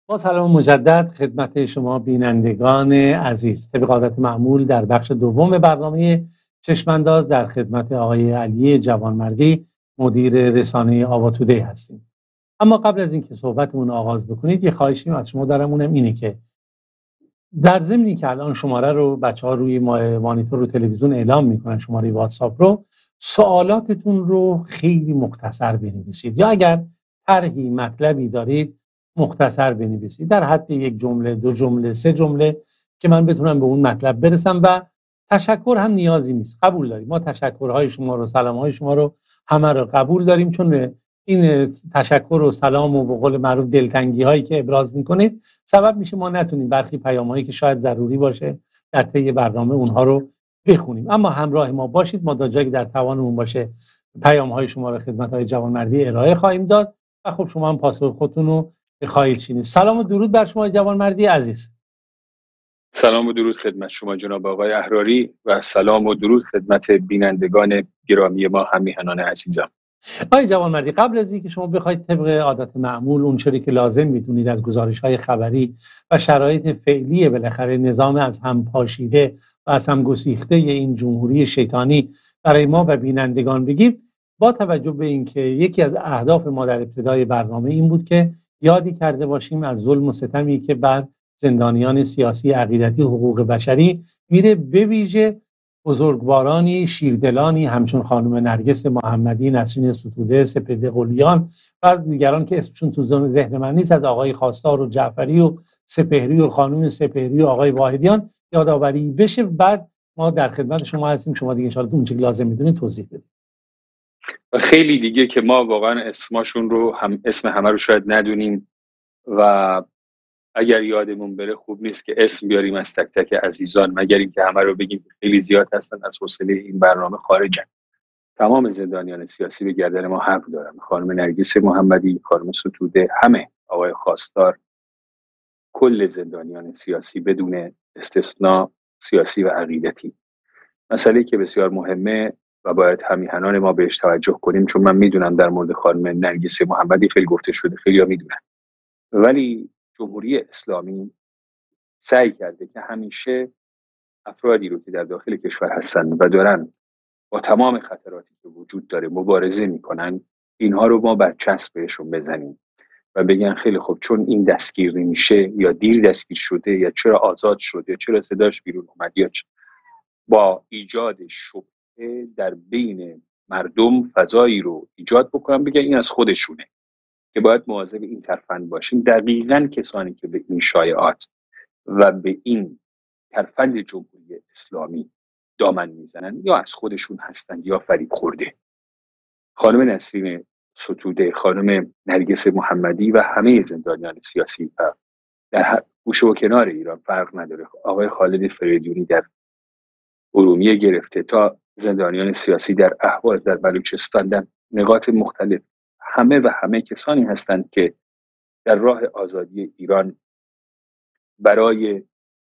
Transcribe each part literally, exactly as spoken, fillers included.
با سلام مجدد خدمت شما بینندگان عزیز. طبق عادت معمول در بخش دوم برنامه چشمانداز در خدمت آقای علی جوانمردی، مدیر رسانه آوا تودی هستیم. اما قبل از اینکه صحبتمون آغاز بکنید یه خواهشی از شما دارم، اونم اینه که در ضمنی که الان شماره رو بچه‌ها روی مانیتور و تلویزیون اعلام میکنن، شماره واتساپ رو، سوالاتتون رو خیلی مختصر بنویسید، یا اگر طرحی مطلبی دارید مختصر بنویسید، در حد یک جمله، دو جمله، سه جمله، که من بتونم به اون مطلب برسم. و تشکر هم نیازی نیست، قبول داریم، ما تشکرهای شما رو، سلامهای شما رو همه رو قبول داریم، چون این تشکر و سلام و به قول معروف دلتنگی هایی که ابراز میکنید سبب میشه ما نتونیم برخی پیام هایی که شاید ضروری باشه در طی برنامه اونها رو بخونیم. اما همراه ما باشید، ما تا جایی که در توانمون باشه پیام های شما رو خدمت های جوانمردی ارائه خواهیم داد و خب شما هم پاسخ خودتون رو خواهید شنید. سلام و درود بر شما جوانمردی عزیز. سلام و درود خدمت شما جناب آقای احراری و سلام و درود خدمت بینندگان گرامی ما هم میهنان عزیزم. آقای جوانمردی، قبل از اینکه شما بخواید طبق عادت معمول اون چیزی که لازم میدونید از گزارش‌های خبری و شرایط فعلی بالاخره نظام از هم پاشیده و از هم گسیخته این جمهوری شیطانی برای ما و بینندگان بگیم، با توجه به اینکه یکی از اهداف ما در ابتدای برنامه این بود که یادی کرده باشیم از ظلم و ستمی که بر زندانیان سیاسی، عقیدتی، حقوق بشری میره، به ویژه بزرگوارانی، شیردلانی همچون خانم نرگس محمدی، نسرین ستوده، سپهر قلیان و دیگران که اسمشون تو ذهن من نیست، از آقای خواستار و جعفری و سپهری و خانم سپهری و آقای واحدیان یادآوری بشه. بعد ما در خدمت شما هستیم، شما دیگه ان شاءالله اون چیزی لازم میدونید توضیح بدید. خیلی دیگه که ما واقعا اسمشون رو هم اسم همه رو شاید ندونیم و اگر یادمون بره خوب نیست که اسم بیاریم از تک تک عزیزان، مگر اینکه همه رو بگیم خیلی زیاد هستن، از حوصله این برنامه خارجن. تمام زندانیان سیاسی به گردن ما حق دارن، خانم نرگس محمدی، خانم ستوده، همه، آقای خواستار، کل زندانیان سیاسی بدون استثناء، سیاسی و عقیدتی. مسئله که بسیار مهمه و باید همیهنان ما بهش توجه کنیم، چون من میدونم در مورد خانم نرگس محمدی خیلی گفته شده، خیلی ها میدونن، ولی جمهوری اسلامی سعی کرده که همیشه افرادی رو که در داخل کشور هستن و دارن با تمام خطراتی که وجود داره مبارزه میکنن، اینها رو ما برچسب بهشون بزنیم و بگن خیلی خوب، چون این دستگیر نمیشه یا دیر دستگیر شده یا چرا آزاد شد یا چرا صداش بیرون اومد، یا با ایجاد شبهه در بین مردم فضایی رو ایجاد بکنن، بگن این از خودشونه، که باید مواظب این ترفند باشیم. دقیقاً کسانی که به این شایعات و به این ترفند جمهوری اسلامی دامن میزنن یا از خودشون هستن یا فریب خورده. خانم نسرین ستوده، خانم نرگس محمدی و همه زندانیان سیاسی و در گوشه و کنار ایران فرق نداره، آقای خالد فریدونی در ارومیه گرفته تا زندانیان سیاسی در اهواز، در بلوچستان، در نقاط مختلف، همه و همه کسانی هستند که در راه آزادی ایران، برای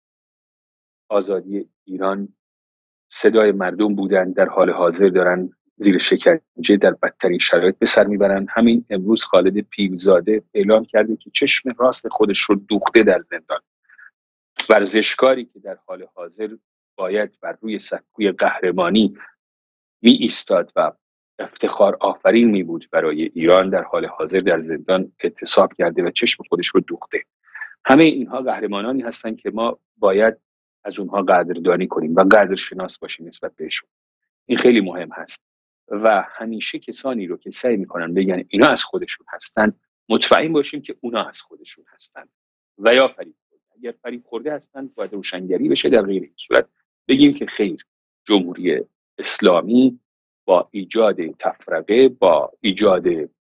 آزادی ایران صدای مردم بودن، در حال حاضر دارن زیر شکنجه در بدترین شرایط به سر میبرن. همین امروز خالد پیرزاده اعلام کرده که چشم راست خودش رو دوخته در زندان. ورزشکاری که در حال حاضر باید بر روی سکوی قهرمانی می ایستاد و افتخار آفرین می بود برای ایران، در حال حاضر در زندان اعتصاب کرده و چشم خودش رو دوخته. همه اینها قهرمانانی هستند که ما باید از اونها قدردانی کنیم و قدرشناس باشیم نسبت بهشون. این خیلی مهم هست و همیشه کسانی رو که سعی میکنن بگن اینا از خودشون هستن، مطمئن باشیم که اونا از خودشون هستن و یا فریب خورده. اگر فریب خورده هستن باید روشنگری بشه، در غیر این صورت بگیم که خیر، جمهوری اسلامی با ایجاد تفرقه، با ایجاد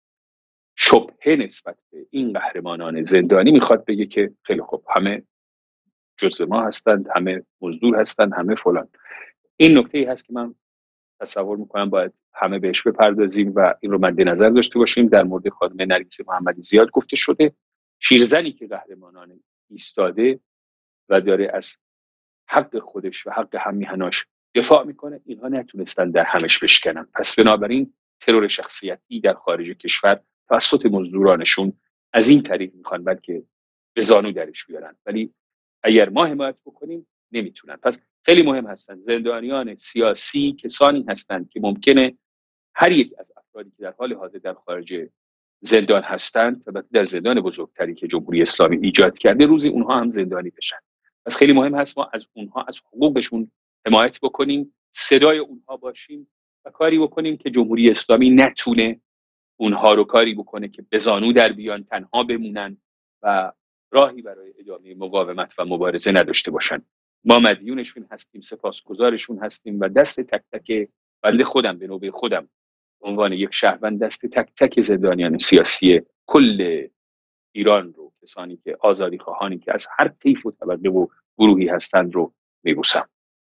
شبهه نسبت به این قهرمانان زندانی میخواد بگه که خیلی خوب، همه جزء ما هستند، همه مزدور هستند، همه فلان. این نکته ای هست که من تصور میکنم باید همه بهش بپردازیم و این رو مد نظر داشته باشیم. در مورد خانم نرگس محمدی زیاد گفته شده، شیرزنی که قهرمانانه ایستاده و داره از حق خودش و حق هممیهناش دفاع میکنه، اینها نتونستن در همش بشکنن. پس بنابراین ترور شخصیتی در خارج کشور توسط مزدورانشون از این طریق میخوان بلکه به زانو درش بیارن، ولی اگر ما حمایت بکنیم نمیتونن. پس خیلی مهم هستن زندانیان سیاسی، کسانی هستند که ممکنه هر یک از افرادی که در حال حاضر در خارج زندان هستند و در زندان بزرگتری که جمهوری اسلامی ایجاد کرده روزی اونها هم زندانی بشن. پس خیلی مهم هست ما از اونها، از حقوقشون حمایت بکنیم، صدای اونها باشیم و کاری بکنیم که جمهوری اسلامی نتونه اونها رو کاری بکنه که به زانو در بیان، تنها بمونن و راهی برای ادامه مقاومت و مبارزه نداشته باشن. ما مدیونشون هستیم، سپاسگزارشون هستیم و دست تک تک بنده خودم به نوبه خودم به عنوان یک شهروند دست تک تک زندانیان سیاسی کل ایران رو، کسانی که آزادی خواهانی که از هر طیف و طبقه و گروهی هستند رو میبوسم.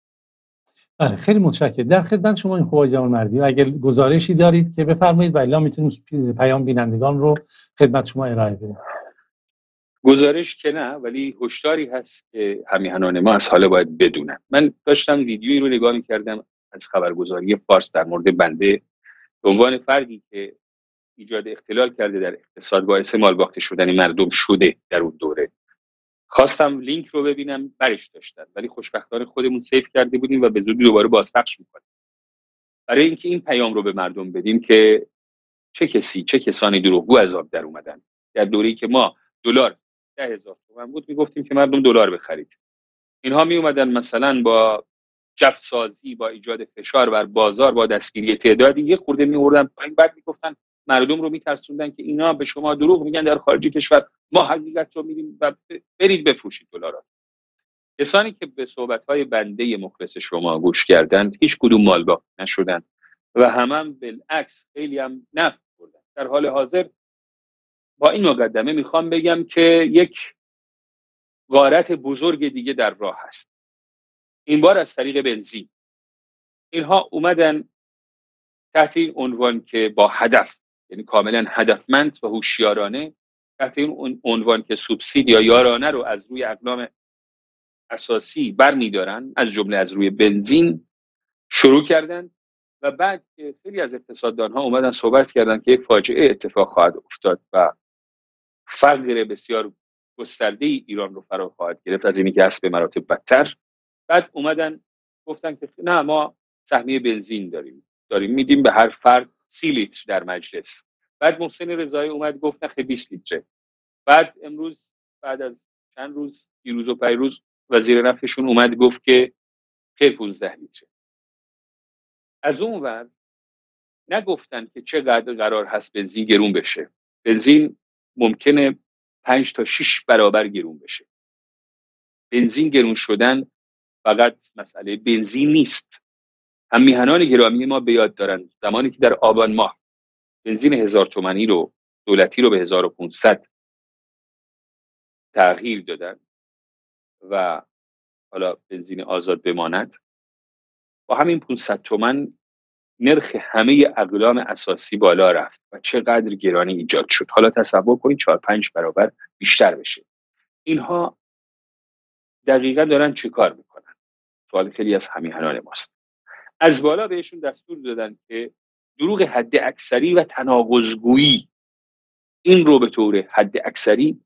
بله خیلی متشکرم. در خدمت شما این خوبای جوانمردی و اگر گزارشی دارید که بفرمایید و الا میتونیم پیام بینندگان رو خدمت شما ارائه بدیم. گزارش که نه، ولی هشداری هست که همیهنان ما از حالا باید بدونن. من داشتم ویدیویی رو نگاه می‌کردم از خبرگزاری فارس در مورد بنده به عنوان فردی که ایجاد اختلال کرده در اقتصاد، باعث مالباخته شدن مردم شده در اون دوره. خواستم لینک رو ببینم، برش داشتن، ولی خوشبختانه خودمون سیف کرده بودیم و به زودی دوباره بازپخش می‌کنیم. برای اینکه این پیام رو به مردم بدیم که چه کسی، چه کسانی دروغگو از آب در اومدن. در دوره‌ای که ما دلار ده هزار تومان بود میگفتیم که مردم دلار بخرید. اینها می اومدن مثلا با جفت سازی، با ایجاد فشار بر بازار، با دستگیری تعدادی یه خورده میوردن پایین، بعد میگفتن مردم رو میترسوندن که اینا به شما دروغ میگن در خارج کشور، ما حقیقت رو میگیم و برید بفروشید دلارا. کسانی که به صحبت‌های بنده مخلص شما گوش کردند هیچ کدوم مالباخت نشدن و همم هم بالعکس خیلی هم نفع بردن. در حال حاضر با این مقدمه میخوام بگم که یک غارت بزرگ دیگه در راه هست، این بار از طریق بنزین. اینها اومدن تحت این عنوان که با هدف، یعنی کاملا هدفمند و هوشیارانه، تحت این عنوان که سوبسید یا یارانه رو از روی اقلام اساسی برمیدارن، از جمله از روی بنزین شروع کردن و بعد که خیلی از اقتصاددان ها اومدن صحبت کردن که یک فاجعه اتفاق خواهد افتاد و فقر بسیار گسترده ایران رو فرا خواهد گرفت، از اینی که هست به مراتب بدتر. بعد اومدن گفتن که نه، ما سهمیه بنزین داریم داریم میدیم به هر فرد سی لیتر در مجلس. بعد محسن رضایی اومد گفت نه بیست لیتره. بعد امروز بعد از چند روز، دیروز و پیروز، وزیر نفتشون اومد گفت که خیر پانزده لیتره. از اون ور نگفتن که چقدر قرار هست بنزین گرون بشه. بنزین ممکنه پنج تا شش برابر گرون بشه. بنزین گرون شدن فقط مسئله بنزین نیست. هم میهنان گرامی ما به یاد دارن زمانی که در آبان ماه بنزین هزار تومانی رو دولتی رو به هزار و پانصد تغییر دادن و حالا بنزین آزاد بماند، با همین پانصد تومن نرخ همه اقلام اساسی بالا رفت و چقدر گرانی ایجاد شد. حالا تصور کنید چهار پنج برابر بیشتر بشه. اینها دقیقا دارن چه کار میکنن؟ سوال خیلی از همیهنان ماست. از بالا بهشون دستور دادن که دروغ حد اکثری و تناقض‌گویی این رو به طور حد اکثری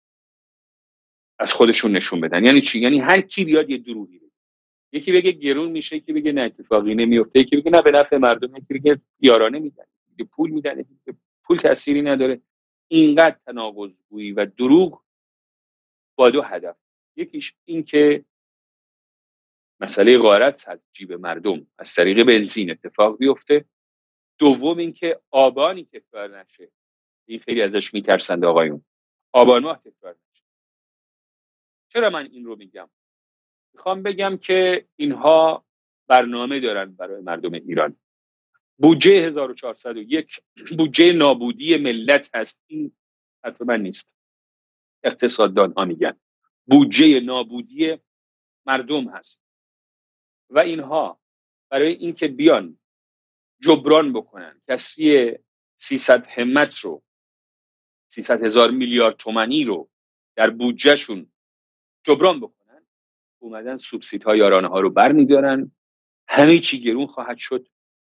از خودشون نشون بدن. یعنی چی؟ یعنی هر کی بیاد یه دروغی بگه. یکی بگه گرون میشه، یکی بگه نه اتفاقی نمیفته، یکی بگه نه به نفع مردم، یکی بگه یارانه میدن، یکی پول میدن، یکی پول تأثیری نداره. اینقدر تناقض‌گویی و دروغ با دو هدف. یکیش این که مسئله غارت از جیب مردم از طریق بنزین اتفاق بیفته. دوم این که آبانی تکرار نشه. این خیلی ازش میترسند آقایون. آبان ماه تکرار نشه. چرا من این رو میگم؟ میخوام بگم که اینها برنامه دارن برای مردم ایران. بودجه هزار و چهارصد و یک بودجه نابودی ملت هست. این حرف من نیست، اقتصاددان ها میگن بودجه نابودی مردم هست و اینها برای اینکه بیان جبران بکنن کسری سیصد همت رو، سیصد هزار میلیارد تومانی رو در بودجهشون جبران بکنن، اومدن سوبسیدهای یارانه ها رو برمیدارن. همه چی گرون خواهد شد،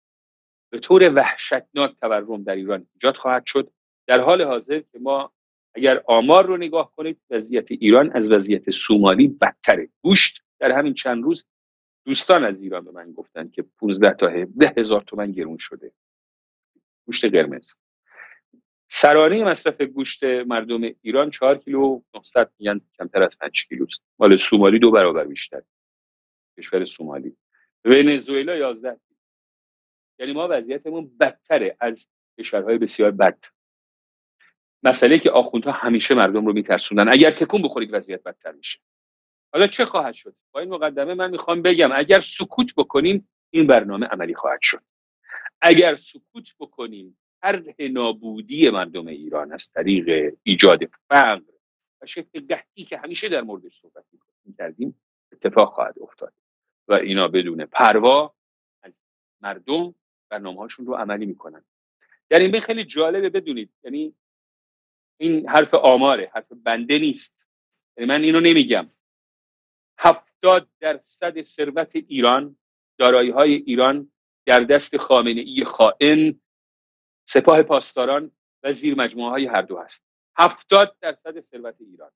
به طور وحشتناک تورم در ایران ایجاد خواهد شد. در حال حاضر که ما اگر آمار رو نگاه کنید وضعیت ایران از وضعیت سومالی بدتره. گوشت در همین چند روز دوستان از ایران به من گفتن که پانزده تا هفده هزار تومان گرون شده گوشت قرمز. سرانه مصرف گوشت مردم ایران چهار کیلو نهصد، میگن کمتر از پنج کیلوست. مال سومالی دو برابر بیشتر. کشور سومالی. ونزوئلا یازده کیلو. یعنی ما وضعیتمون بدتره از کشورهای بسیار بد. مسئله که آخوندها همیشه مردم رو میترسوندن اگر تکون بخورید وضعیت بدتر میشه. حالا چه خواهد شد؟ با این مقدمه من میخوام بگم اگر سکوت بکنیم این برنامه عملی خواهد شد. اگر سکوت بکنیم طرح نابودی مردم ایران از طریق ایجاد فقر و شکل قحطی که همیشه در موردش صحبت می‌کردیم اتفاق خواهد افتاد و اینا بدون پروا از مردم برنامه‌هاشون رو عملی میکنن. یعنی این خیلی جالبه بدونید، یعنی این حرف آماره، حرف بنده نیست. یعنی من اینو نمیگم. هفتاد درصد ثروت ایران، دارایی‌های ایران در دست خامنه‌ای خائن، سپاه پاسداران و زیر مجموعه های هر دو هست. هفتاد درصد ثروت ایران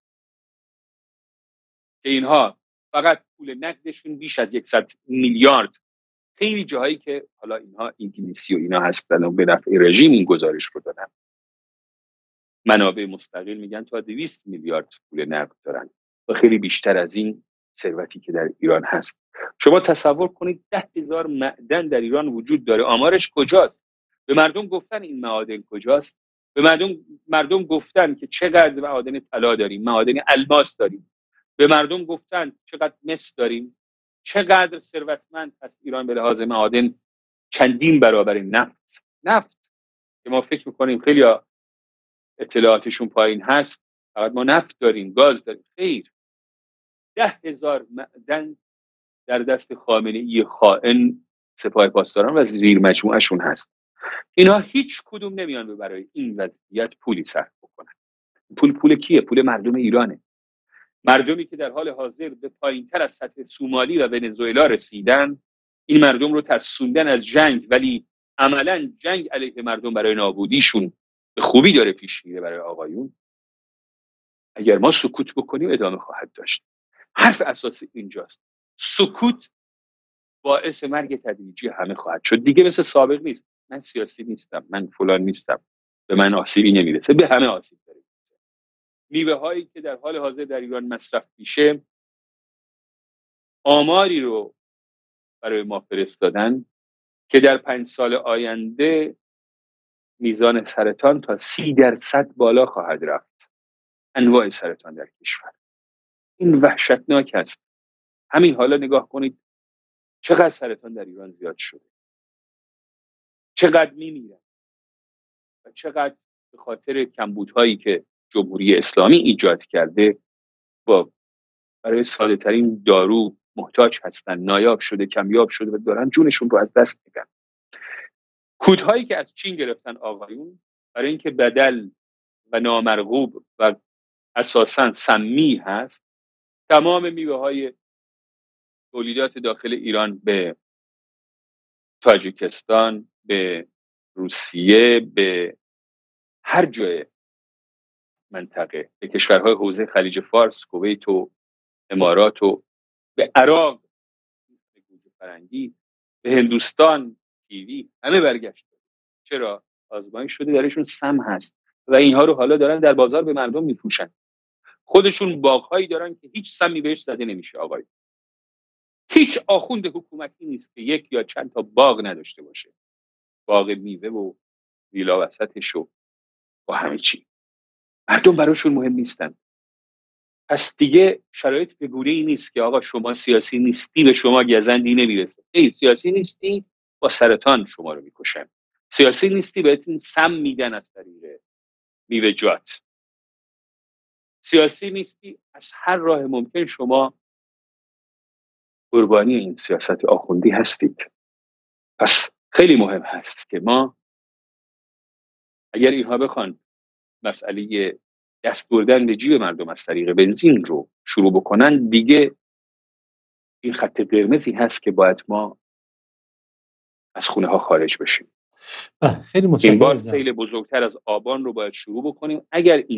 که اینها فقط پول نقدشون بیش از صد میلیارد، خیلی جاهایی که حالا اینها انگلیسی و اینا هستن و به نفع رژیم این گزارش رو دادن، منابع مستقل میگن تا دویست میلیارد پول نقد دارن و خیلی بیشتر از این ثروتی که در ایران هست. شما تصور کنید ده هزار معدن در ایران وجود داره. آمارش کجاست؟ به مردم گفتن این معادن کجاست؟ به مردم مردم گفتن که چقدر معادن طلا داریم، معادن الماس داریم. به مردم گفتن چقدر مس داریم، چقدر ثروتمند هست ایران به لحاظ معادن، چندین برابر نفت. نفت که ما فکر میکنیم خیلی اطلاعاتشون پایین هست، فقط ما نفت داریم، گاز داریم. خیر، ده هزار معدن در دست خامنه‌ای خائن، سپاه پاسداران و زیر مجموعهشون هست. اینا هیچ کدوم نمیان برای این وضعیت پولی صرف بکنن. پول پول کیه؟ پول مردم ایرانه. مردمی که در حال حاضر به پایینتر از سطح سومالی و ونزوئلا رسیدن، این مردم رو ترسوندن از جنگ، ولی عملاً جنگ علیه مردم برای نابودیشون به خوبی داره پیش میره برای آقایون. اگر ما سکوت بکنیم ادامه خواهد داشت. حرف اساسی اینجاست. سکوت باعث مرگ تدریجی همه خواهد شد. دیگه مثل سابق نیست. من سیاسی نیستم، من فلان نیستم، به من آسیبی نمیرسه، به همه آسیب داره. میوه هایی که در حال حاضر در ایران مصرف میشه، آماری رو برای ما فرستادن که در پنج سال آینده میزان سرطان تا سی درصد بالا خواهد رفت. انواع سرطان در کشور. این وحشتناک است. همین حالا نگاه کنید چقدر سرطان در ایران زیاد شده، چقدر میمیرن و چقدر به خاطر کمبودهایی که جمهوری اسلامی ایجاد کرده با برای ساده ترین دارو محتاج هستن، نایاب شده، کمیاب شده و دارن جونشون رو از دست میدن. کودهایی که از چین گرفتن آقایون برای اینکه بدل و نامرغوب و اساساً سمی هست، تمام میوه های تولیدات داخل ایران به تاجیکستان، به روسیه، به هر جای منطقه، به کشورهای حوزه خلیج فارس، کویت و امارات و به عراق، به گوجه فرنگی، به هندوستان، کیوی، همه برگشت. چرا؟ آزمایش شده درشون سم هست و اینها رو حالا دارن در بازار به مردم میفروشن. خودشون باغهایی دارن که هیچ سمی بهش زده نمیشه. آقای هیچ آخوند حکومتی نیست که یک یا چند تا باغ نداشته باشه، باغ میوه و ویلا وسطش و با همه چی. مردم براشون مهم نیستن. پس دیگه شرایط به گونه ای نیست که آقا شما سیاسی نیستی به شما گزندی نمیرسه. ای سیاسی نیستی با سرطان شما رو میکشن. سیاسی نیستی بهتون سم میدن از طریق میوه‌جات. سیاسی نیستی از هر راه ممکن شما قربانی این سیاست آخوندی هستید. پس خیلی مهم هست که ما اگر اینها بخوان مسئله دست بردن به جیب مردم از طریق بنزین رو شروع بکنن، دیگه این خط قرمزی هست که باید ما از خونه ها خارج بشیم. خیلی این بار سیل بزرگتر از آبان رو باید شروع بکنیم. اگر این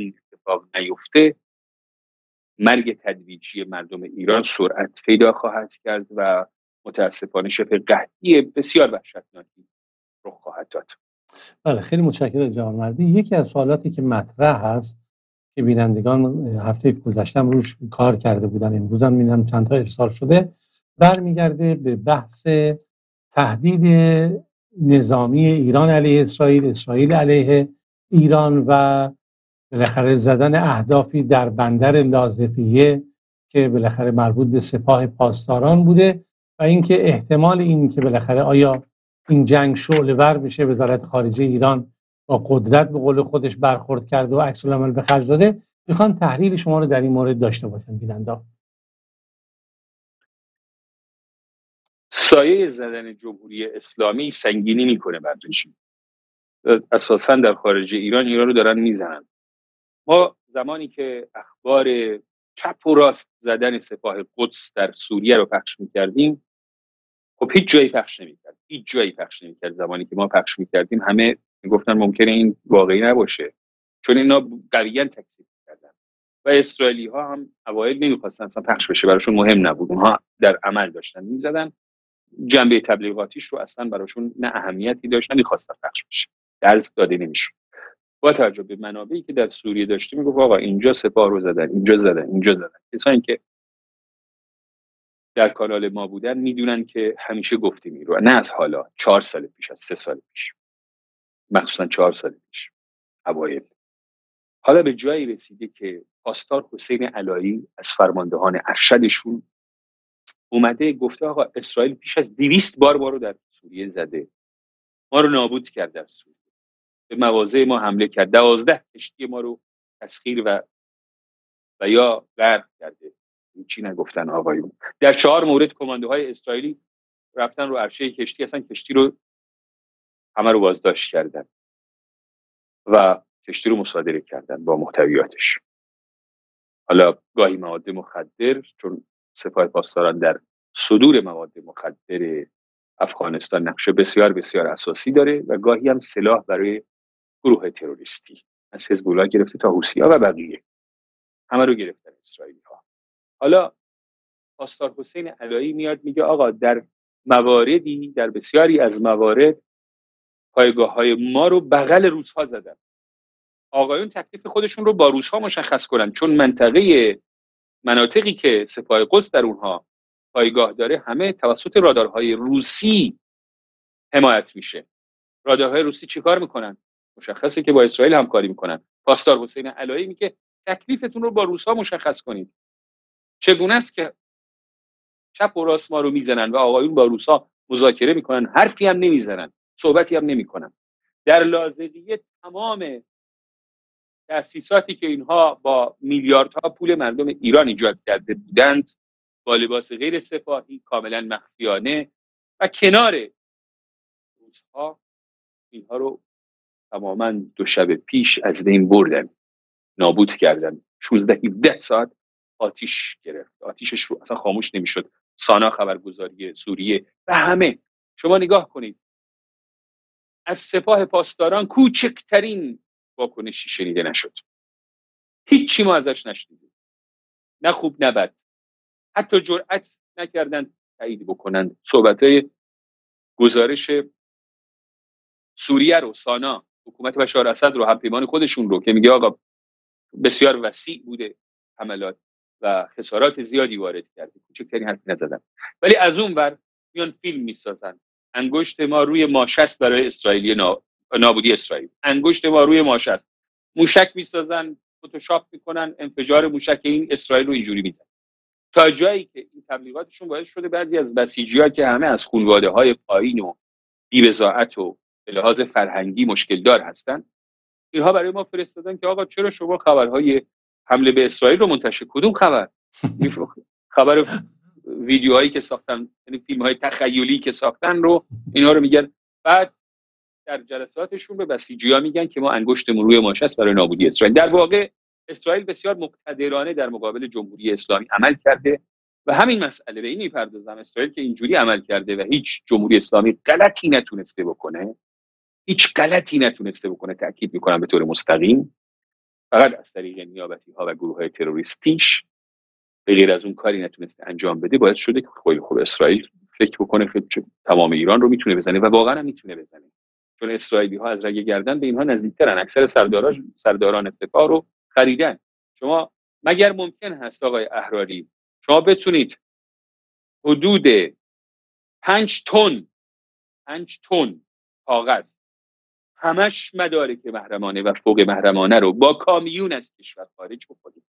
اتفاق نیفته، مرگ تدریجی مردم ایران سرعت پیدا خواهد کرد و متاسفانه شبه قحطی بسیار وحشتناکی رخ خواهد داد. بله، خیلی متشکرم جوانمردی. یکی از سوالاتی که مطرح هست که بینندگان هفته گذشتم روش کار کرده بودن، امروز هم می‌بینم چند تا ارسال شده، برمیگرده به بحث تهدید نظامی ایران علیه اسرائیل، اسرائیل علیه ایران و بالاخره زدن اهدافی در بندر لاذقیه که بالاخره مربوط به سپاه پاسداران بوده و اینکه احتمال این که بالاخره آیا این جنگ شعله‌ور بشه، وزارت خارجه ایران با قدرت به قول خودش برخورد کرده و عکس العمل به خرج داده. میخوان تحلیل شما رو در این مورد داشته باشن بیننده. سایه زدن جمهوری اسلامی سنگینی میکنه بر رژیم. اساسا در خارج ایران ایران رو دارن میزنن. ما زمانی که اخبار چپ و راست زدن سپاه قدس در سوریه رو پخش میکردیم، خب هیچ جایی پخش نمیکرد هیچ جایی پخش نمیکرد زمانی که ما پخش میکردیم همه میگفتن ممکنه این واقعی نباشه، چون اینا قویاً تکذیب کردن و اسرائیلی ها هم اوایل نمیخواستن اصلا پخش بشه، براشون مهم نبود، اونها در عمل داشتن میزدن، جنبه تبلیغاتیش رو اصلا براشون نه اهمیتی داشت نه میخواستن پخش بشه، درس داده نمیشد. با توجه به منابعی که در سوریه داشتیم میگفت آقا اینجا سپاه رو زدن، اینجا زدن، اینجا زدن. کسایی که در کانال ما بودن میدونن که همیشه گفتیم این رو، نه از حالا، چهار سال پیش، از سه سال پیش، مخصوصا چهار سال پیش اوایل. حالا به جایی رسیده که پاسدار حسین علایی از فرماندهان ارشدشون اومده گفته آقا اسرائیل پیش از دویست بار ما رو در سوریه زده، ما رو نابود کرد، در سوریه به مواضع ما حمله کرد، دوازده کشتی ما رو تسخیر و و یا غرق کرده. هیچی نگفتن آقایون. در چهار مورد کماندوهای اسرائیلی رفتن رو عرشه کشتی، اصلا کشتی رو همه رو بازداشت کردن و کشتی رو مصادره کردن با محتویاتش. حالا گاهی مواد مخدر، چون سپاه پاسداران در صدور مواد مخدر افغانستان نقشه بسیار بسیار اساسی داره و گاهی هم سلاح برای گروه تروریستی، از حزب الله گرفته تا حوثی‌ها و بقیه، همه رو گرفتن اسرائیلی‌ها. حالا پاسدار حسین علایی میاد میگه آقا در مواردی، در بسیاری از موارد پایگاه‌های ما رو بغل روس‌ها زدن. آقایون تکلیف خودشون رو با روس‌ها مشخص کنن، چون منطقه مناطقی که سپاه قدس در اونها پایگاه داره همه توسط رادارهای روسی حمایت میشه. رادارهای روسی چیکار میکنن؟ مشخصه که با اسرائیل همکاری میکنن. پاسدار حسین علایی میگه تکلیفتون رو با روس‌ها مشخص کنید. چگونه است که چپ و راست ما رو میزنن و آقایون با روس‌ها مذاکره میکنن، حرفی هم نمیزنن، صحبتی هم نمیکنن. در لاذقیه تمام تأسیساتی که اینها با میلیاردها پول مردم ایران ایجاد کرده بودند با لباس غیر سپاهی، کاملا مخفیانه و کنار روس‌ها، اینها رو تماما دو شب پیش از بین بردن، نابود کردن. شانزده هفده ساعت آتیش گرفت، آتیشش رو اصلا خاموش نمیشد. سانا خبرگزاری سوریه و همه، شما نگاه کنید، از سپاه پاسداران کوچکترین واکنشی شنیده نشد، هیچی ما ازش نشنیدیم، نه خوب نه بد. حتی جرئت نکردن تایید بکنن صحبت‌های گزارش سوریه رو، سانا، حکومت بشار اسد رو، همپیمان خودشون رو، که میگه آقا بسیار وسیع بوده حملات و خسارات زیادی وارد کرده، کوچکترین حرفی نزدن. ولی از اون ور میان فیلم میسازن، انگشت ما روی ماشه برای اسرائیلی نا... نابودی اسرائیل، انگشت ما روی ماشه، موشک میسازن، فتوشاپ میکنن، انفجار موشک این اسرائیل رو اینجوری میزنن، تا جایی که این تبلیغاتشون باعث شده بعضی از بسیجی‌ها که همه از خانواده‌های پایین و بی‌بضاعت و به لحاظ فرهنگی مشکل دار هستن، اینها برای ما فرستادن که آقا چرا شما خبرهای حمله به اسرائیل رو منتشر، کدوم خبر؟ خبر ویدیوهایی که ساختن، یعنی فیلم‌های تخیلی که ساختن رو اینها رو میگن. بعد در جلساتشون به بسیجی‌ها میگن که ما انگشتمون روی ماشه است برای نابودی اسرائیل. در واقع اسرائیل بسیار مقتدرانه در مقابل جمهوری اسلامی عمل کرده و همین مسئله به این میپردازم، اسرائیل که اینجوری عمل کرده و هیچ جمهوری اسلامی غلطی نتونسته بکنه، هیچ غلطی نتونسته بکنه، تاکید میکنم به طور مستقیم، فقط از طریق نیابتی ها و گروه های تروریستیش به غیر از اون کاری نتونسته انجام بده. باید شده که خیلی خوب اسرائیل فکر بکنه که تمام ایران رو میتونه بزنه و واقعا هم میتونه بزنه، چون اسرائیلی ها از رگ گردن به اینها نزدیکترن. اکثر سرداران سرداران سپاه رو خریدن. شما مگر ممکن هست آقای احراری شما بتونید حدود پنج تن پنج تن کاغذ همش مدارک محرمانه و فوق محرمانه رو با کامیون از کشور خارج بکنید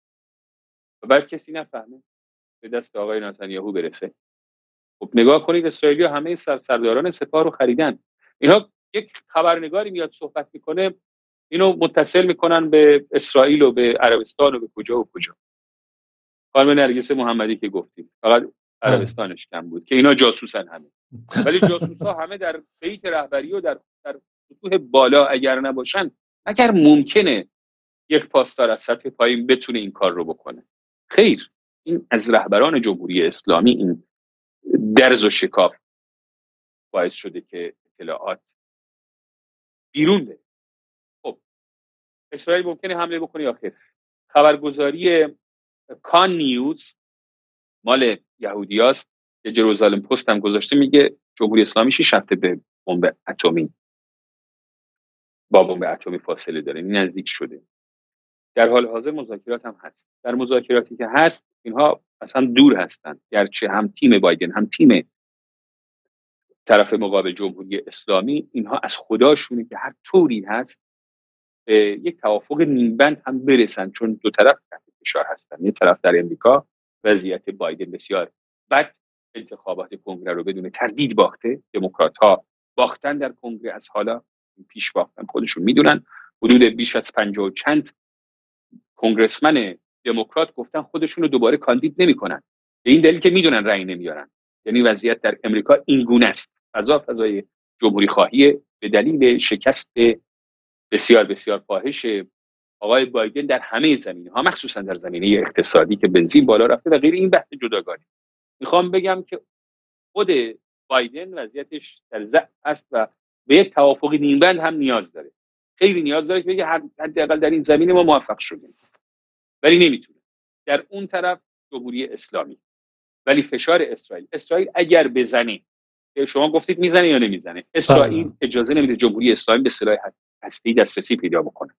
و بعد کسی نفهمه به دست آقای نتانیاهو برسه؟ خب نگاه کنید، اسرائیلی همه سر سرداران سپاه رو خریدن. اینها یک خبرنگاری میاد صحبت میکنه، اینو متصل میکنن به اسرائیل و به عربستان و به کجا و کجا. خانم نرگس محمدی که گفتیم فقط عربستانش کم بود که اینا جاسوسن همه، ولی جاسوسا همه در بیت رهبری و در در سطوح بالا اگر نباشن، اگر ممکنه یک پاسدار از سطح پایین بتونه این کار رو بکنه. خیر، این از رهبران جمهوری اسلامی این درز و شکاف باعث شده که اطلاعات بیرون بره. خب اسرائیل ممکنه حمله بکنه یا خیر؟ خبرگزاری کان نیوز مال یهودیاست که جروزالم پست هم گذاشته، میگه جمهوری اسلامی شش هفته به بمب اتمی با بمب اتمی فاصله داره، نزدیک شده. در حال حاضر مذاکرات هم هست. در مذاکراتی که هست اینها اصلا دور هستن، گرچه هم تیم بایدن هم تیم طرف مقابل جمهوری اسلامی اینها از خداشونه که هر طوری هست به یک توافق نیمبند هم برسن، چون دو طرف تحت فشار هستن. یک طرف در امریکا وضعیت بایدن بسیار بد، انتخابات کنگره رو بدون تردید باخته، دموکرات ها باختن در کنگره، از حالا پیش باختن، خودشون میدونن. حدود بیش از پنجاه و چند کنگرسمن دموکرات گفتن خودشون رو دوباره کاندید نمیکنن، به این دلیل که میدونن رأی نمیارن. یعنی وضعیت در امریکا این گونه است، فضا فضای جمهوری خواهی به دلیل شکست بسیار بسیار فاحش آقای بایدن در همه زمینه‌ها، مخصوصا در زمینه اقتصادی که بنزین بالا رفته و غیر. این بحث جداگانه. میخوام بگم که خود بایدن وضعیتش در ضعف است و به یک توافق نیمبند هم نیاز داره. خیلی نیاز داره که بگه حداقل در این زمینه ما موفق شدیم، ولی نمیتونه. در اون طرف جمهوری اسلامی، ولی فشار اسرائیل اسرائیل اگر بزنه، شما گفتید میزنه یا نمیزنه، اسرائیل اجازه نمیده جمهوری اسلامی به سلاح هسته‌ای دسترسی پیدا بکنه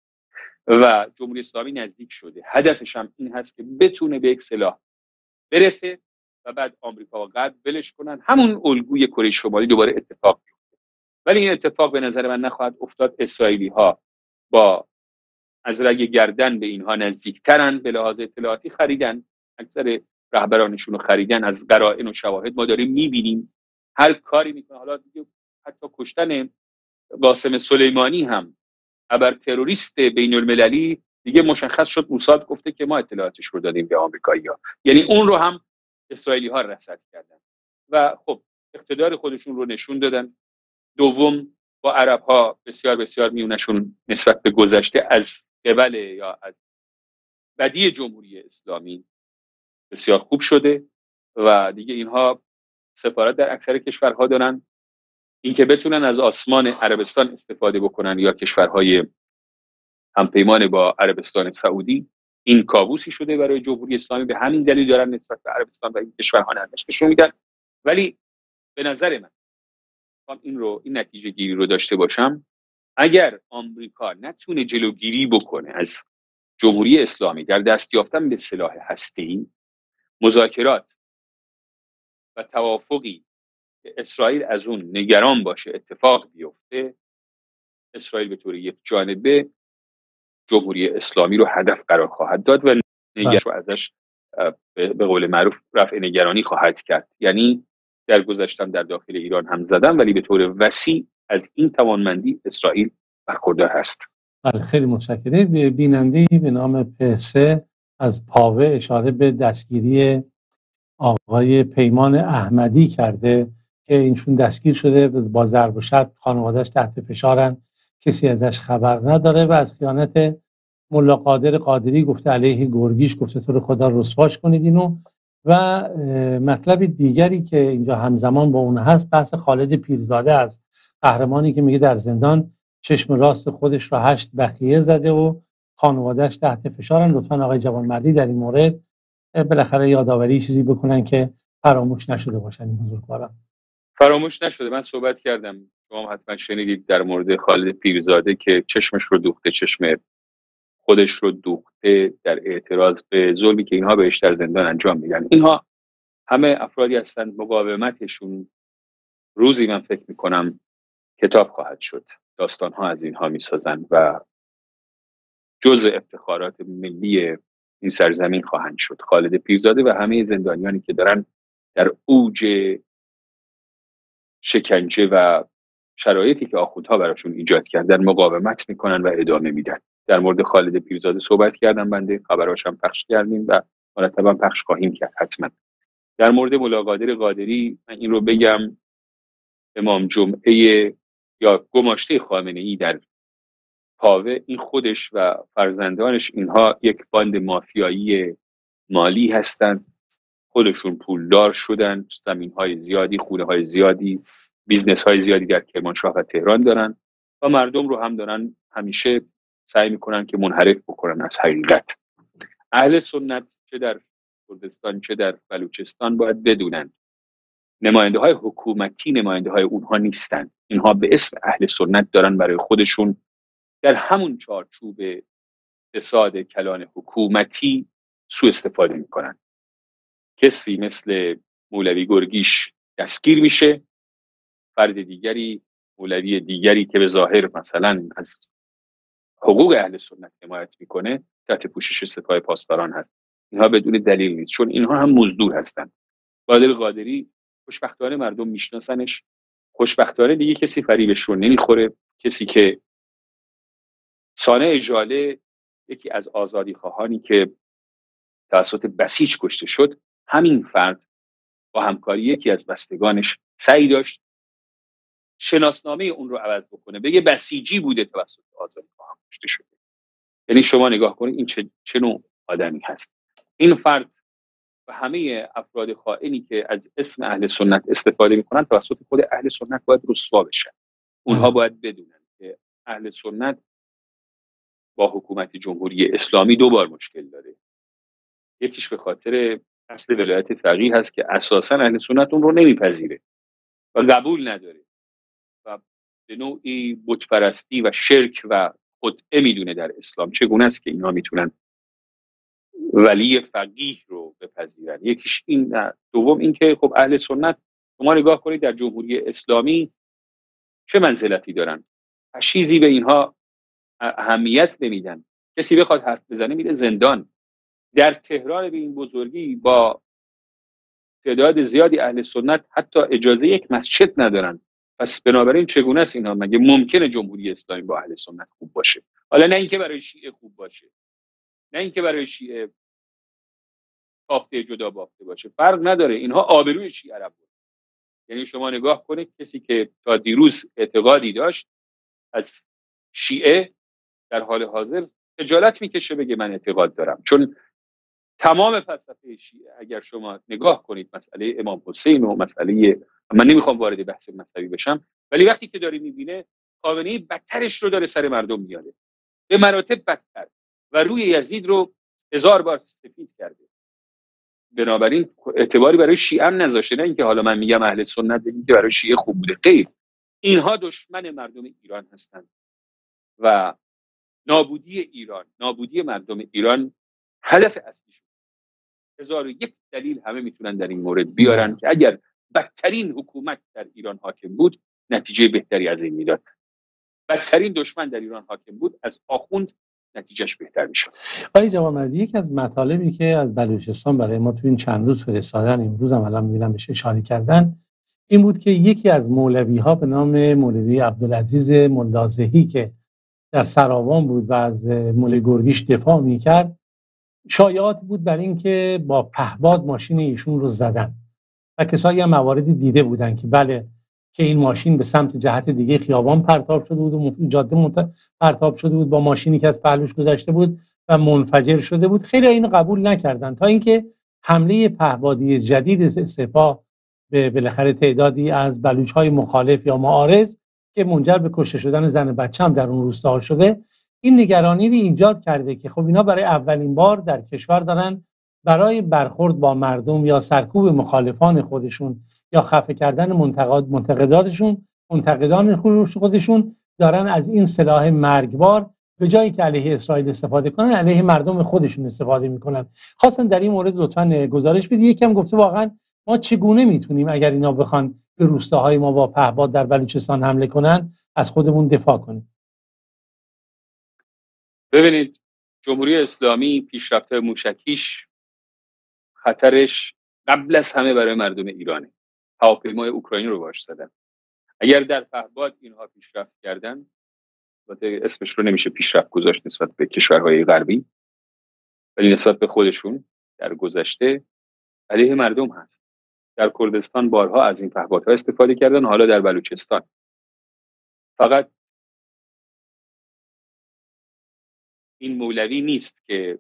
و جمهوری اسلامی نزدیک شده. هدفش هم این هست که بتونه به یک سلاح برسه و بعد آمریکا و غرب ولش کنن، همون الگوی کره شمالی دوباره اتفاق بیفته. ولی این اتفاق به نظر من نخواهد افتاد. اسرائیلی ها با از رگ گردن به اینها نزدیکترن، به لحاظ اطلاعاتی خریدن، اکثر رهبرانشون رو خریدن. از قرائن و شواهد ما داریم میبینیم هر کاری میکنه. حالا دیگه حتی کشتن قاسم سلیمانی هم خبر تروریست بین المللی دیگه مشخص شد، موساد گفته که ما اطلاعاتش رو دادیم به آمریکایی‌ها، یعنی اون رو هم اسرائیلی ها رصد کردن و خب اقتدار خودشون رو نشون دادن. دوم، با عرب ها بسیار بسیار میونشون نسبت به گذشته از قبل یا از بدی جمهوری اسلامی بسیار خوب شده و دیگه اینها سفارت در اکثر کشورها دارن. اینکه بتونن از آسمان عربستان استفاده بکنن یا کشورهای همپیمان با عربستان سعودی، این کابوسی شده برای جمهوری اسلامی. به همین دلیل دارن نسبت به عربستان و این کشورها نرمش نشون میدن. ولی به نظر من این رو این نتیجه گیری رو داشته باشم، اگر آمریکا نتونه جلوگیری بکنه از جمهوری اسلامی در دست یافتن به سلاح هسته‌ای، مذاکرات و توافقی که اسرائیل از اون نگران باشه اتفاق بیفته، اسرائیل به طور یک جانبه جمهوری اسلامی رو هدف قرار خواهد داد و نگرش رو ازش به قول معروف رفع نگرانی خواهد کرد. یعنی در گذشتم در داخل ایران هم زدن، ولی به طور وسیع از این توانمندی اسرائیل برخوردار هست. بله، خیلی متشکرم. بیننده‌ای به نام پسه از پاوه اشاره به دستگیری آقای پیمان احمدی کرده که اینشون دستگیر شده با ضرب و شتم، خانواده‌اش تحت فشارن، کسی ازش خبر نداره و از خیانت ملا قادر قادری گفته علیه گرگیش، گفته تو رو خدا رسواش کنید اینو. و مطلب دیگری که اینجا همزمان با اون هست بحث خالد پیرزاده است، قهرمانی که میگه در زندان چشم راست خودش رو هشت بخیه زده و خانوادهش تحت فشارن. لطفا آقای جوانمردی در این مورد بالاخره یادآوری چیزی بکنن که فراموش نشده باشن این بزرگواران. فراموش نشده. من صحبت کردم، شما حتما شنیدید در مورد خالد پیرزاده که چشمش رو دوخته، چشم خودش رو دوخته در اعتراض به ظلمی که اینها بهش در زندان انجام میدن. اینها همه افرادی هستند مقاومتشون روزی من فکر میکنم کتاب خواهد شد، داستانها از اینها میسازن و جزء افتخارات ملی این سرزمین خواهند شد. خالد پیرزاده و همه زندانیانی که دارن در اوج شکنجه و شرایطی که آخوندها براشون ایجاد کردن مقاومت میکنن و ادامه میدن. در مورد خالد پیرزاده صحبت کردم، بنده خبراش هم پخش کردیم و مرتبا پخش خواهیم کرد حتما. در مورد ملا قادر قادری من این رو بگم، امام جمعه یا گماشته خامنه ای در پاوه، این خودش و فرزندانش اینها یک باند مافیایی مالی هستند. خودشون پولدار شدن، زمین های زیادی، خونه های زیادی، بیزنس های زیادی در کرمانشاه و تهران دارن و مردم رو هم دارن همیشه سعی میکنن که منحرف بکنن از حقیقت. اهل سنت چه در کردستان چه در بلوچستان باید بدونن نماینده های حکومتی نماینده های اونها نیستن. اینها به اسم اهل سنت دارن برای خودشون در همون چارچوب فساد کلان حکومتی سوء استفاده میکنن. کسی مثل مولوی گرگیش دستگیر میشه، فرد دیگری، مولوی دیگری که به ظاهر مثلا از حقوق اهل سنت حمایت میکنه تحت پوشش سپاه پاسداران هست. اینها بدون دلیل نیست، چون اینها هم مزدور هستن. قادر قادری خوشبختانه مردم میشناسنش، خوشبختانه دیگه کسی فریبش رو نمیخوره. کسی که صانع ژاله، یکی از آزادی خواهانی که توسط بسیج کشته شد، همین فرد با همکاری یکی از بستگانش سعی داشت شناسنامه اون رو عوض بکنه، بگه بسیجی بوده توسط آزادی خواهان کشته شده. یعنی شما نگاه کنید این چه, چه نوع آدمی هست. این فرد و همه افراد خائنی که از اسم اهل سنت استفاده میکنن توسط خود اهل سنت باید رسوا بشن. اونها باید بدونن که اهل سنت با حکومت جمهوری اسلامی دو بار مشکل داره. یکیش به خاطر اصل ولایت فقیه هست که اساسا اهل سنت اون رو نمیپذیره و قبول نداره و به نوعی بت پرستی و شرک و خدعه میدونه در اسلام. چگونه است که اینا میتونن ولی فقیه رو بپذیرن؟ یکیش این. دوم این که خب اهل سنت شما نگاه کنید در جمهوری اسلامی چه منزلتی دارن. چیزی به اینها اهمیت نمیدن. کسی بخواد حرف بزنه میره زندان. در تهران به این بزرگی با تعداد زیادی اهل سنت حتی اجازه یک مسجد ندارن. پس بنابراین چگونه است اینا؟ مگه ممکنه جمهوری اسلامی با اهل سنت خوب باشه؟ حالا نه اینکه برای شیعه خوب باشه، نه اینکه برای شیعه تافته جدا بافته باشه، فرق نداره. اینها آبروی شیعه رو بود. یعنی شما نگاه کنید کسی که تا دیروز اعتقادی داشت از شیعه در حال حاضر خجالت میکشه بگه من اعتقاد دارم، چون تمام فلسفه شیعه اگر شما نگاه کنید، مسئله امام حسین و مسئله، من نمیخوام وارد بحث مذهبی بشم، ولی وقتی که داری میبینه خامنه‌ای بدترش رو داره سر مردم میاره، به مراتب بدتر، و روی یزید رو هزار بار سفید کرده. بنابراین اعتباری برای شیعه هم نذاشته. نه اینکه حالا من میگم اهل سنت بگیم که برای شیعه خوب بوده، غیر. اینها دشمن مردم ایران هستند و نابودی ایران، نابودی مردم ایران هدف اصلی شد. هزار و یک دلیل همه میتونن در این مورد بیارن که اگر بدترین حکومت در ایران حاکم بود نتیجه بهتری از این میداد. بدترین دشمن در ایران حاکم بود، از آخوند نتیجهش بهتر میشد. آقای جوانمردی، یکی از مطالبی که از بلوچستان برای ما تو این چند روز فرستادن، امروز هم الان میبینم بهش اشاره کردن، این بود که یکی از مولوی ها به نام مولوی عبدالعزیز ملازهی که در سراوان بود و از مولوی گرگیش دفاع میکرد، شایعات بود بر این که با پهباد ماشین ایشون رو زدن و کسایی هم مواردی دیده بودن که بله که این ماشین به سمت جهت دیگه خیابان پرتاب شده بود و جاده منت... پرتاب شده بود با ماشینی که از پهلوش گذشته بود و منفجر شده بود. خیلی اینو قبول نکردن تا اینکه حمله پهبادی جدید سپاه به بالاخره تعدادی از بلوچ‌های مخالف یا معارض که منجر به کشته شدن زن بچه هم در اون روستا شده، این نگرانی رو ایجاد کرده که خب اینا برای اولین بار در کشور دارن برای برخورد با مردم یا سرکوب مخالفان خودشون یا خفه کردن منتقد منتقداتشون منتقدان خودشون دارن از این سلاح مرگبار به جایی که علیه اسرائیل استفاده کنن علیه مردم خودشون استفاده میکنن. خواستن در این مورد لطفاً گزارش بدید. یکم گفته واقعا ما چگونه میتونیم اگر اینا بخوان به روستاهای ما با پهپاد در بلوچستان حمله کنن از خودمون دفاع کنیم. ببینید، جمهوری اسلامی پیشرفت موشکیش خطرش قبل از همه برای مردم ایرانه. هواپیمای اوکراین رو باش زدن. اگر در پهپاد اینها پیشرفت کردن، البته اسمش رو نمیشه پیشرفت گذاشت نسبت به کشورهای غربی، ولی نسبت به خودشون در گذشته علیه مردم هست. در کردستان بارها از این پهپادها استفاده کردن، حالا در بلوچستان. فقط این مولوی نیست که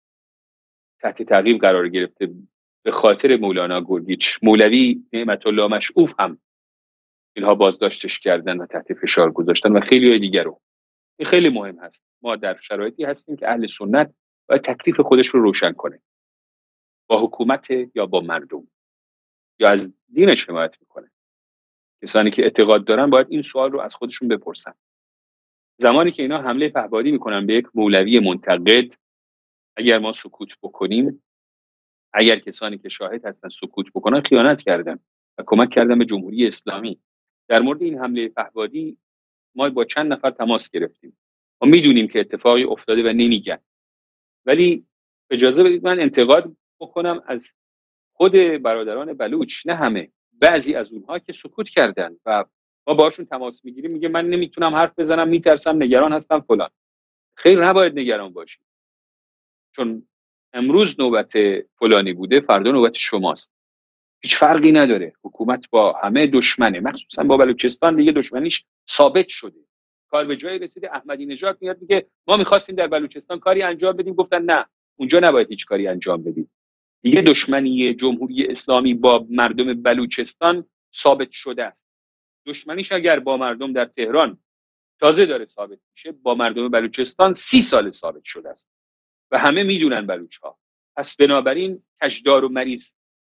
تحت تعقیب قرار گرفته به خاطر مولانا گرگیچ. مولوی نعمت الله مشعوف هم اینها بازداشتش کردن و تحت فشار گذاشتن و خیلی های دیگر رو. این خیلی مهم هست. ما در شرایطی هستیم که اهل سنت باید تکلیف خودش رو روشن کنه، با حکومت یا با مردم، یا از دینش حمایت میکنه. کسانی که اعتقاد دارن باید این سوال رو از خودشون بپرسن. زمانی که اینا حمله پهپادی میکنن به یک مولوی منتقد، اگر ما سکوت بکنیم، اگر کسانی که شاهد هستن سکوت بکنن، خیانت کردن و کمک کردن به جمهوری اسلامی. در مورد این حمله پهپادی ما با چند نفر تماس گرفتیم. ما میدونیم که اتفاقی افتاده و نمیگن، ولی اجازه بدید من انتقاد بکنم از خود برادران بلوچ، نه همه، بعضی از اونها که سکوت کردن و ما باشون تماس میگیریم، میگه من نمیتونم حرف بزنم، میترسم، نگران هستم فلان. خیر، نباید نگران باشید، چون امروز نوبت فلانی بوده، فردا نوبت شماست. هیچ فرقی نداره. حکومت با همه دشمنه، مخصوصا با بلوچستان دیگه دشمنیش ثابت شده. کار به جایی رسیده. احمدی نژاد میاد میگه ما میخواستیم در بلوچستان کاری انجام بدیم، گفتن نه، اونجا نباید هیچ کاری انجام بدیم. دیگه دشمنی جمهوری اسلامی با مردم بلوچستان ثابت شده است. دشمنیش اگر با مردم در تهران تازه داره ثابت میشه، با مردم بلوچستان سی سال ثابت شده است و همه میدونن بلوچ‌ها. پس بنابراین کشدار و مریض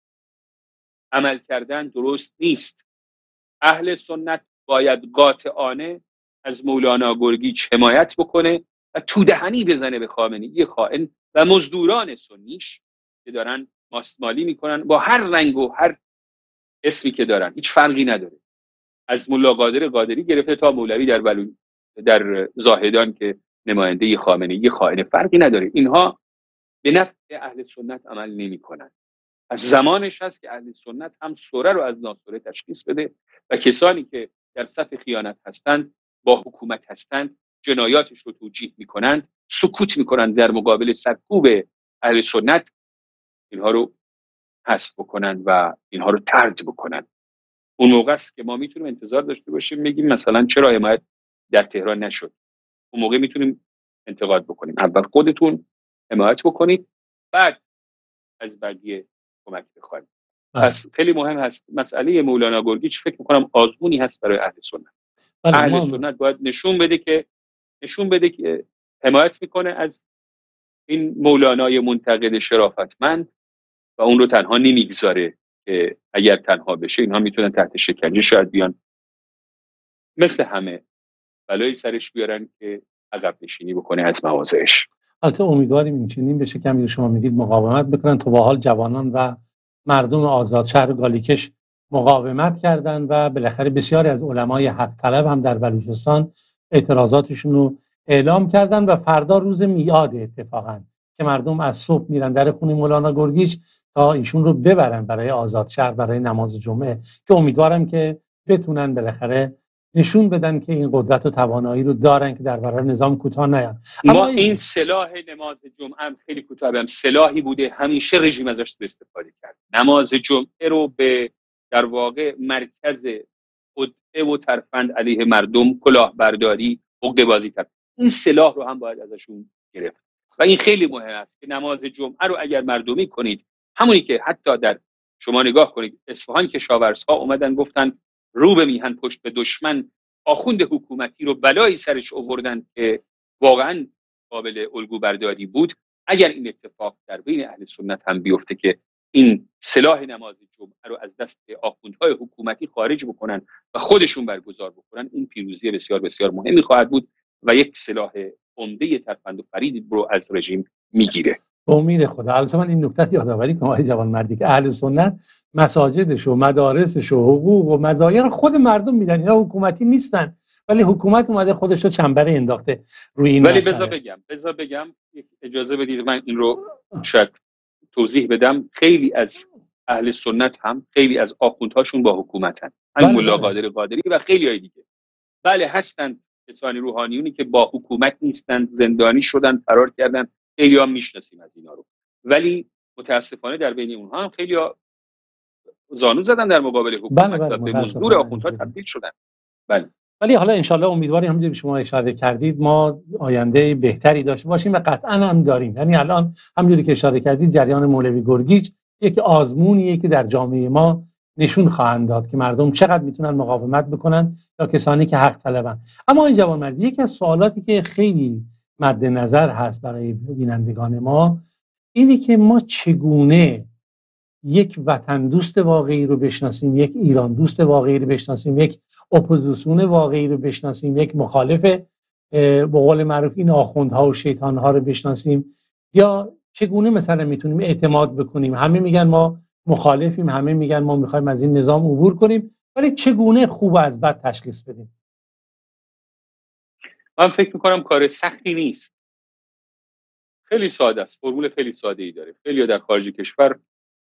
عمل کردن درست نیست. اهل سنت باید قاطعانه از مولانا گرگیچ حمایت بکنه و تو دهنی بزنه به خامنه‌ای خائن و مزدوران سنیش که دارن ماستمالی میکنن با هر رنگ و هر اسمی که دارن. هیچ فرقی نداره، از ملا قادر قادری گرفته تا مولوی در بلو در زاهدان که نماینده خامنه‌ای خائن، فرقی نداره. اینها به نفع اهل سنت عمل نمیکنن. از زمانش هست که اهل سنت هم سوره رو از ناسوره تشخیص بده و کسانی که در صف خیانت هستند، با حکومت هستند، جنایاتش رو توجیه میکنند، سکوت میکنند در مقابل سرکوب اهل سنت، اینها رو حذف بکنند و اینها رو طرد بکنند. اون موقع است که ما میتونیم انتظار داشته باشیم بگیم مثلا چرا حمایت در تهران نشد. اون موقع میتونیم انتقاد بکنیم. اول خودتون حمایت بکنید، بعد از بقیه کمک بخواید. پس خیلی مهم هست. مسئله مولانا گرگیچ فکر میکنم آزمونی هست برای اهل سنت. اهل سنت باید نشون بده که نشون بده که حمایت میکنه از این مولانای منتقد شرافتمند و اون رو تنها نمیگذاره که اگر تنها بشه اینها میتونن تحت شکنجه شاید بیان مثل همه بلایی سرش بیارن که عقب نشینی بکنه از مواضعش. البته امیدواریم این چنین بشه که همین شما میگید مقاومت بکنن. تا به حال جوانان و مردم آزاد شهر گالیکش مقاومت کردن و بالاخره بسیاری از علمای حق طلب هم در بلوچستان اعتراضاتشون رو اعلام کردن و فردا روز میعاد اتفاقا که مردم از صبح میرن در خونه مولانا گرگیچ تا ایشون رو ببرن برای آزاد شهر برای نماز جمعه، که امیدوارم که بتونن بالاخره نشون بدن که این قدرت و توانایی رو دارن که در برابر نظام کوتاه نیان. ما این سلاح نماز جمعه هم خیلی کوتاه هم سلاحی بوده، همیشه رژیم ازش استفاده کرد. نماز جمعه رو به در واقع مرکز خدعه و ترفند علیه مردم، کلاهبرداری، عقده بازی کرد. این سلاح رو هم باید ازشون گرفت و این خیلی مهم است که نماز جمعه رو اگر مردمی کنید، همونی که حتی در شما نگاه کنید اصفهان کشاورزها اومدن گفتن رو به میهن پشت به دشمن، آخوند حکومتی رو بلایی سرش آوردن که واقعا قابل الگو برداری بود، اگر این اتفاق در بین اهل سنت هم بیفته که این سلاح نماز جمعه رو از دست آخوندهای حکومتی خارج بکنن و خودشون برگزار بکنن، این پیروزی بسیار بسیار مهمی خواهد بود و یک سلاح عمده ترفند و فرید رو از رژیم میگیره. به امید خدا. البته من این نکته یادآوری کنم آقای جوانمردی که اهل سنت مساجدش و مدارسش و حقوق و مزایا رو خود مردم میدن، اینا حکومتی نیستن، ولی حکومت اومده خودش رو چنبره انداخته روی این ولی مسئله. بذار بگم بذار بگم اجازه بدید من این رو شاید توضیح بدم. خیلی از اهل سنت هم خیلی از آخوندهاشون با حکومتن، همین بله ملا بله. قادر قادری و خیلی های دیگه. بله هستن کسانی روحانیونی که با حکومت نیستن، زندانی شدن، فرار کردن، خیلی هم میشناسیم از اینا رو، ولی متاسفانه در بین اونها هم خیلی ها زانو زدن در مقابل حکومت بله بله و به متاسفانه مزدور آخوندها اینجوریه. تبدیل شدن. بله. ولی حالا انشالله امیدواریم همونجوری که شما اشاره کردید ما آینده بهتری داشته باشیم و قطعا هم داریم. یعنی الان همونجوری که اشاره کردید جریان مولوی گرگیج یک آزمونیه که در جامعه ما نشون خواهند داد که مردم چقدر میتونن مقاومت بکنن یا کسانی که حق طلبن. اما این جوانمردی، یکی از سوالاتی که خیلی مد نظر هست برای بینندگان ما اینه که ما چگونه یک وطن دوست واقعی رو بشناسیم، یک ایران دوست واقعی رو بشناسیم، یک اپوزیسیون واقعی رو بشناسیم، یک مخالف به قول معروف این آخوندها و شیطانها رو بشناسیم، یا چگونه مثلا میتونیم اعتماد بکنیم؟ همه میگن ما مخالفیم، همه میگن ما میخوایم از این نظام عبور کنیم، ولی چگونه خوب از بد تشخیص بدیم؟ من فکر میکنم کار سختی نیست، خیلی ساده است، فرمول خیلی ساده ای داره. خیلی در خارج کشور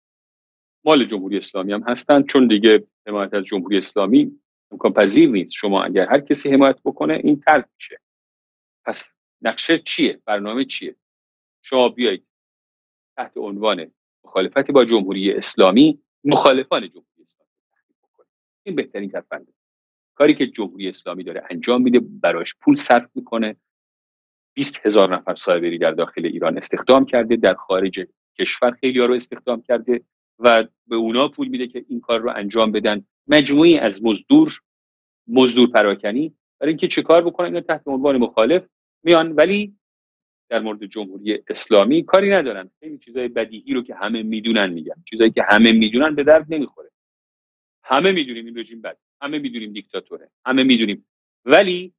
مال جمهوری اسلامی هم هستن، چون دیگه حمایت از جمهوری اسلامی امکان پذیر نیست. شما اگر هر کسی حمایت بکنه این ترک میشه. پس نقشه چیه؟ برنامه چیه؟ شما بیایید تحت عنوان مخالفت با جمهوری اسلامی مخالفان جمهوری اسلامی تحقیق بکنید. این بهترین ترفنده. کاری که جمهوری اسلامی داره انجام میده، براش پول صرف میکنه. بیست هزار نفر سایبری در داخل ایران استخدام کرده، در خارج کشور خیلی ها رو استخدام کرده و به اونا پول میده که این کار رو انجام بدن. مجموعی از مزدور مزدور پراکنی برای اینکه چه کار بکنن، اینا تحت عنوان مخالف میان، ولی در مورد جمهوری اسلامی کاری ندارن. خیلی چیزای بدیهی رو که همه میدونن میگن، چیزایی که همه میدونن به درد نمیخوره. همه میدونیم این رژیم بد، همه میدونیم دیکتاتوره، همه میدونیم، ولی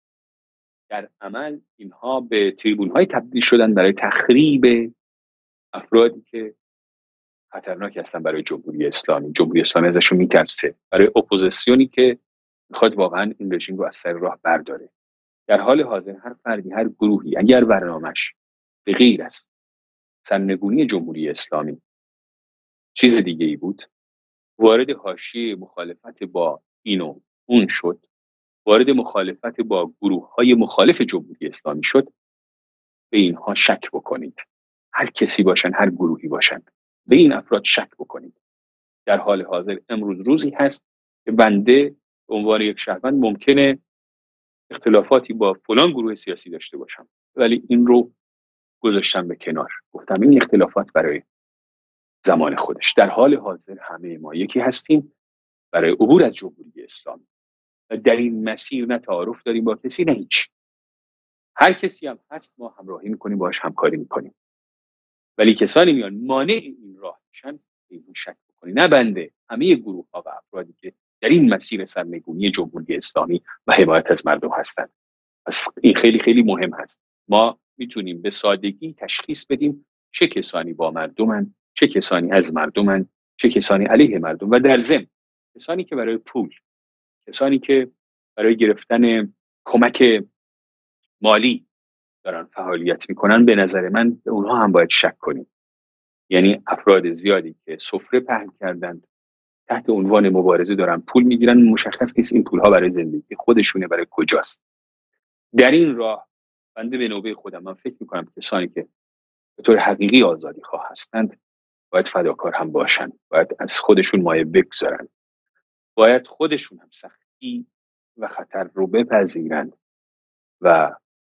در عمل اینها به تریبون‌های تبدیل شدن برای تخریب افرادی که خطرناک هستن برای جمهوری اسلامی. جمهوری اسلامی ازشون میترسه، برای اپوزیسیونی که میخواد واقعا این رژیم رو از سر راه برداره. در حال حاضر هر فردی، هر گروهی اگر برنامه‌اش به غیر از سرنگونی جمهوری اسلامی چیز دیگه ای بود، وارد حاشیه مخالفت با این و اون شد، وارد مخالفت با گروه‌های مخالف جمهوری اسلامی شد، به اینها شک بکنید. هر کسی باشن، هر گروهی باشن، به این افراد شک بکنید. در حال حاضر امروز روزی هست که بنده به عنوان یک شهروند ممکنه اختلافاتی با فلان گروه سیاسی داشته باشم، ولی این رو گذاشتم به کنار، گفتم این اختلافات برای زمان خودش. در حال حاضر همه ما یکی هستیم برای عبور از جمهوری اسلامی و در این مسیر نه تعارف داریم با کسی نه هیچ. هر کسی هم هست ما همراهی میکنیم، باهاش همکاری میکنیم، ولی کسانی میان مانع این راه میشن، این شک بکنید، نه بنده، همه گروه ها و افرادی که در این مسیر سرنگونی جمهوری اسلامی و حمایت از مردم هستند. پس این خیلی خیلی مهم هست. ما میتونیم به سادگی تشخیص بدیم چه کسانی با مردمن، چه کسانی از مردمن، چه کسانی علیه مردم، و در ضمن کسانی که برای پول، کسانی که برای گرفتن کمک مالی دارن فعالیت میکنن، به نظر من به اونها هم باید شک کنیم. یعنی افراد زیادی که سفره پهن کردند، تحت عنوان مبارزه دارن پول میگیرن، مشخص نیست این پولها برای زندگی خودشونه، برای کجاست. در این راه بنده به نوبه خودم من فکر میکنم کسانی که به طور حقیقی آزادی خواه هستند باید فداکار هم باشن، باید از خودشون مایه بگذارن، باید خودشون هم سختی و خطر رو بپذیرند و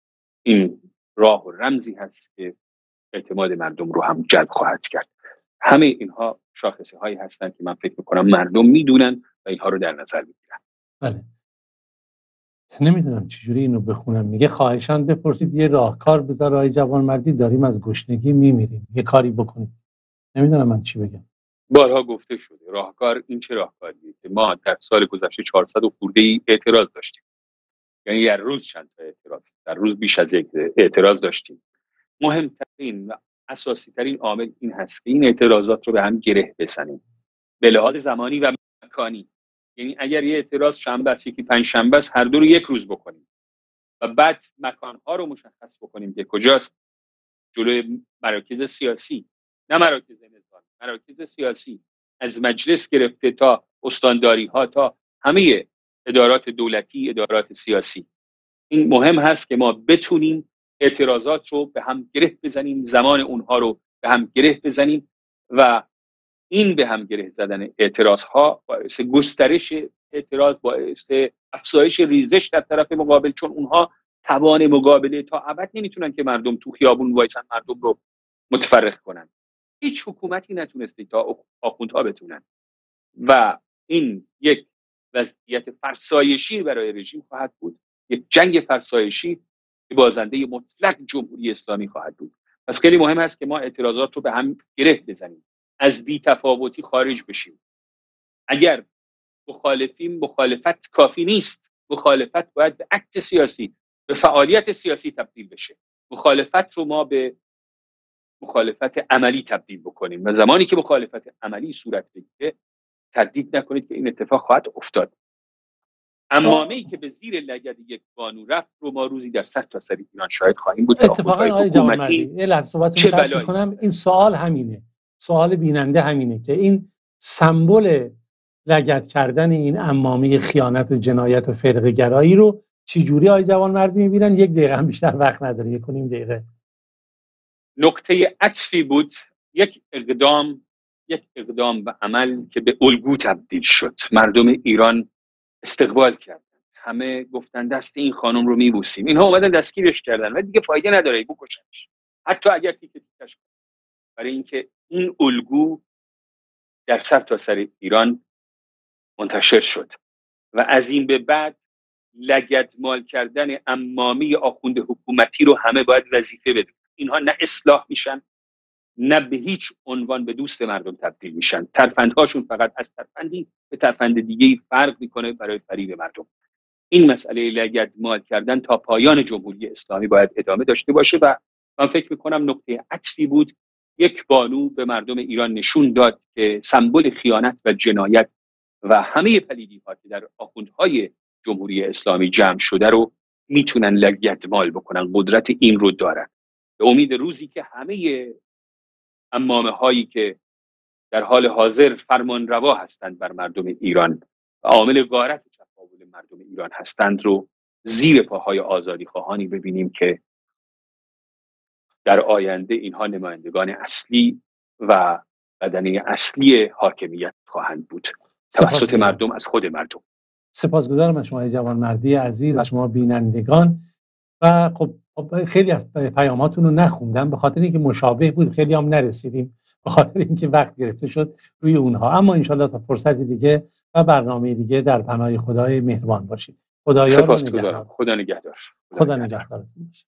این راه و رمزی هست که اعتماد مردم رو هم جلب خواهد کرد. همه اینها شاخصه هایی هستند که من فکر میکنم مردم میدونن و اینها رو در نظر میگیرن. بله. نمیدونم چجوری اینو بخونم. میگه خواهشاً بپرسید یه راهکار بذار آقای جوانمردی، داریم از گشنگی میمیریم، یه کاری بکنید. نمیدونم من چی بگم. بارها گفته شده راهکار این چه راهکاریه که ما در سال گذشته چهارصد و خورده ای اعتراض داشتیم، یعنی در روز چند تا اعتراض، در روز بیش از یک اعتراض داشتیم. مهمترین و اساسی ترین عامل این هست که این اعتراضات رو به هم گره بزنیم به لحاظ زمانی و مکانی. یعنی اگر یه اعتراض شنبه است یکی پنج شنبه است، هر دو رو یک روز بکنیم و بعد مکانها رو مشخص بکنیم که کجاست. جلوی مراکز سیاسی، نه مراکز نظامی، مراکز سیاسی، از مجلس گرفته تا استانداری ها تا همه ادارات دولتی، ادارات سیاسی. این مهم هست که ما بتونیم اعتراضات رو به هم گره بزنیم، زمان اونها رو به هم گره بزنیم و این به هم گره زدن اعتراض ها باعث گسترش اعتراض، باعث افزایش ریزش در طرف مقابل، چون اونها توان مقابله تا ابد نمیتونن که مردم تو خیابون وایسن مردم رو متفرق کنن. هیچ حکومتی نتونسته تا آخوندها بتونن و این یک وضعیت فرسایشی برای رژیم خواهد بود، یک جنگ فرسایشی که بازنده مطلق جمهوری اسلامی خواهد بود. پس خیلی مهم است که ما اعتراضات رو به هم گره بزنیم، از بی‌تفاوتی خارج بشیم. اگر مخالفیم، مخالفت کافی نیست. مخالفت باید به اکت سیاسی، به فعالیت سیاسی تبدیل بشه. مخالفت رو ما به مخالفت عملی تبدیل بکنیم و زمانی که مخالفت عملی صورت بگیره تردید نکنید که این اتفاق خواهد افتاد. عمامه ای که به زیر لگد یک بانو رفت رو ما روزی در سر تا سر ایران شاهد خواهیم بود. اتفاقا آقای جوانمردی یه لحظه صحبتتون قطع می‌کنم. این سوال همینه، سوال بیننده همینه که این سمبل لگد کردن این عمامه خیانت و جنایت و فرقه گرایی رو چجوری آقای جوانمردی می‌بینن؟ یک دقیقه هم بیشتر وقت نداره، یک و نیم دقیقه. نقطه عطفی بود، یک اقدام یک اقدام و عمل که به الگو تبدیل شد. مردم ایران استقبال کردن، همه گفتن دست این خانم رو میبوسیم. اینها اومدن دستگیرش کردن و دیگه فایده نداره بکشنش، حتی اگر تیکه تیکش کنن، برای اینکه این الگو در سر تا سر ایران منتشر شد و از این به بعد لگدمال کردن عمامی آخوند حکومتی رو همه باید وظیفه بدونن. اینها نه اصلاح میشن، نه به هیچ عنوان به دوست مردم تبدیل میشن. ترفندهاشون فقط از ترفندی به ترفند دیگه فرق میکنه برای فریب مردم. این مسئله لگدمال کردن تا پایان جمهوری اسلامی باید ادامه داشته باشه و من فکر میکنم نقطه عطفی بود. یک بانو به مردم ایران نشون داد که سمبل خیانت و جنایت و همه پلیدی‌ها که در آخوندهای جمهوری اسلامی جمع شده رو میتونن لگدمال بکنن، قدرت این رو دارن. به امید روزی که همه عمامه هایی که در حال حاضر فرمان روا هستند بر مردم ایران و عامل غارت و چپاول مردم ایران هستند رو زیر پاهای آزادی خواهانی ببینیم که در آینده اینها نمایندگان اصلی و بدنه اصلی حاکمیت خواهند بود توسط مردم، از خود مردم. سپاسگزارم از شما جوانمردی عزیز و شما بینندگان. و خب خیلی از پیاماتون رو نخوندم به خاطر اینکه مشابه بود، خیلی هم نرسیدیم به خاطر اینکه وقت گرفته شد روی اونها. اما انشالله تا فرصت دیگه و برنامه دیگه در پناه خدای مهربان باشید. خدایا سپاسگزارم. خدا نگهدار. خدا نگهدارتون باشه.